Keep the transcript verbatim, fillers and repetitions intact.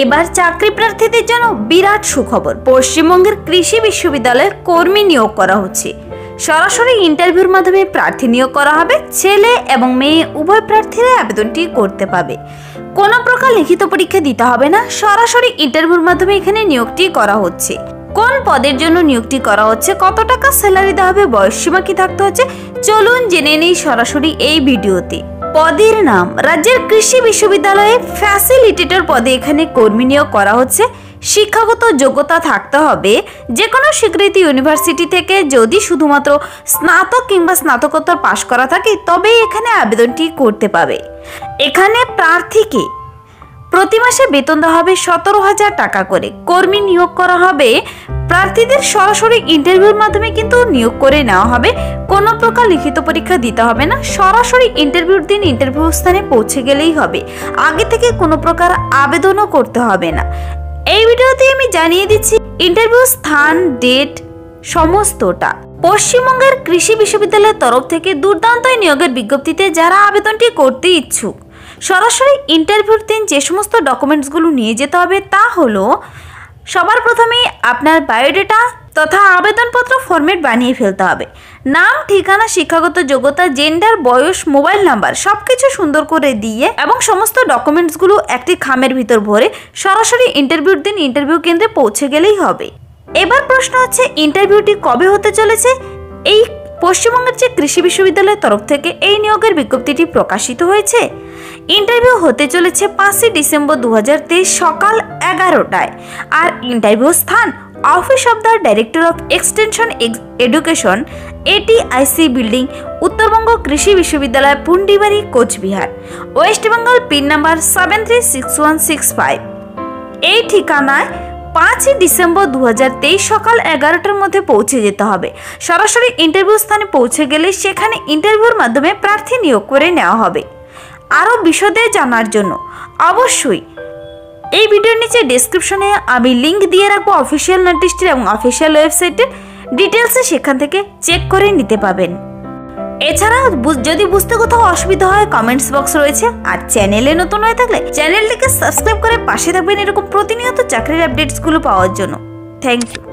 এবার চাকরি প্রার্থীদের জন্য বিরাট সুখবর। পশ্চিমবঙ্গের কৃষি বিশ্ববিদ্যালয়ে কর্মী নিয়োগ করা হচ্ছে। সরাসরি ইন্টারভিউর মাধ্যমে প্রার্থী নিয়োগ করা হবে। ছেলে এবং মেয়ে উভয় প্রার্থীরা আবেদনটি করতে পাবে। কোনো প্রকার লিখিত পরীক্ষা দিতে হবে না, সরাসরি ইন্টারভিউর মাধ্যমে এখানে নিয়োগটি করা হচ্ছে। কোন পদের জন্য নিয়োগটি করা হচ্ছে, কত টাকা স্যালারি দেওয়া হবে, বয়সসীমা কি থাকতে হচ্ছে, চলুন জেনে নেই সরাসরি এই ভিডিওতে। পদের নাম, রাজ্যের কৃষি বিশ্ববিদ্যালয়ে ফ্যাসিলিটেটর পদে এখানে কর্মী নিয়োগ করা হচ্ছে। শিক্ষাগত যোগ্যতা থাকতে হবে যে কোনো স্বীকৃত ইউনিভার্সিটি থেকে। যদি শুধুমাত্র স্নাতক কিংবা স্নাতকোত্তর পাশ করা থাকে তবেই এখানে আবেদনটি করতে পাবে। এখানে প্রার্থীকে প্রতি মাসে বেতন দেওয়া হবে সতেরো হাজার টাকা করে। কর্মী নিয়োগ করা হবে। প্রার্থীদের সরাসরি ইন্টারভিউর মাধ্যমে কিন্তু নিয়োগ করে নেওয়া হবে। কোনো প্রকার লিখিত পরীক্ষা দিতে হবে না, সরাসরি ইন্টারভিউর দিন ইন্টারভিউ স্থানে পৌঁছে গেলেই হবে। আগে থেকে কোনো প্রকার আবেদনও করতে হবে না। এই ভিডিওতে আমি জানিয়ে দিচ্ছি ইন্টারভিউ স্থান, ডেট সমস্তটা। পশ্চিমবঙ্গের কৃষি বিশ্ববিদ্যালয়ের তরফ থেকে দুর্দান্ত নিয়োগের বিজ্ঞপ্তিতে যারা আবেদনটি করতে ইচ্ছুক, সরাসরি ইন্টারভিউর দিন যে সমস্ত ডকুমেন্টসগুলো নিয়ে যেতে হবে তা হলো, সবার প্রথমে আপনার বায়োডাটা তথা আবেদনপত্র ফরম্যাট বানিয়ে ফেলতে হবে। নাম, ঠিকানা, শিক্ষাগত যোগ্যতা, জেন্ডার, বয়স, মোবাইল নাম্বার সব কিছু সুন্দর করে দিয়ে এবং সমস্ত ডকুমেন্টসগুলো একটি খামের ভিতর ভরে সরাসরি ইন্টারভিউর দিন ইন্টারভিউ কেন্দ্রে পৌঁছে গেলেই হবে। এবার প্রশ্ন হচ্ছে ইন্টারভিউটি কবে হতে চলেছে। এই পশ্চিমবঙ্গের যে কৃষি বিশ্ববিদ্যালয়ের তরফ থেকে এই নিয়োগের বিজ্ঞপ্তিটি প্রকাশিত হয়েছে। ইন্টারভিউ হতে চলেছে পাঁচই ডিসেম্বর দু হাজার তেইশ সকাল এগারোটায়। আর ইন্টারভিউ স্থান office of the director of extension education, ATIC building, Uttarbanga কৃষি বিশ্ববিদ্যালয়, Pundibari, Coochbehar, West Bengal, pin number seven three six one six five. এই ঠিকানায় পাঁচই ডিসেম্বর দু হাজার তেইশ সকাল এগারোটার মধ্যে পৌঁছে যেতে হবে। সরাসরি ইন্টারভিউ স্থানে পৌঁছে গেলে সেখানে ইন্টারভিউর মাধ্যমে প্রার্থী নিয়োগ করে নেওয়া হবে। আরও বিশদে জানার জন্য অবশ্যই এই ভিডিওর নিচে ডেসক্রিপশনে আমি লিঙ্ক দিয়ে রাখবো অফিসিয়াল নোটিশটির এবং অফিসিয়াল ওয়েবসাইটের ডিটেলসে, সেখান থেকে চেক করে নিতে পাবেন। এছাড়া যদি বুঝতে কোথাও অসুবিধা হয় কমেন্টস বক্স রয়েছে। আর চ্যানেলে নতুন হয়ে থাকলে চ্যানেলটিকে সাবস্ক্রাইব করে পাশে থাকবেন এরকম প্রতিনিয়ত চাকরির আপডেটসগুলো পাওয়ার জন্য। Thank you.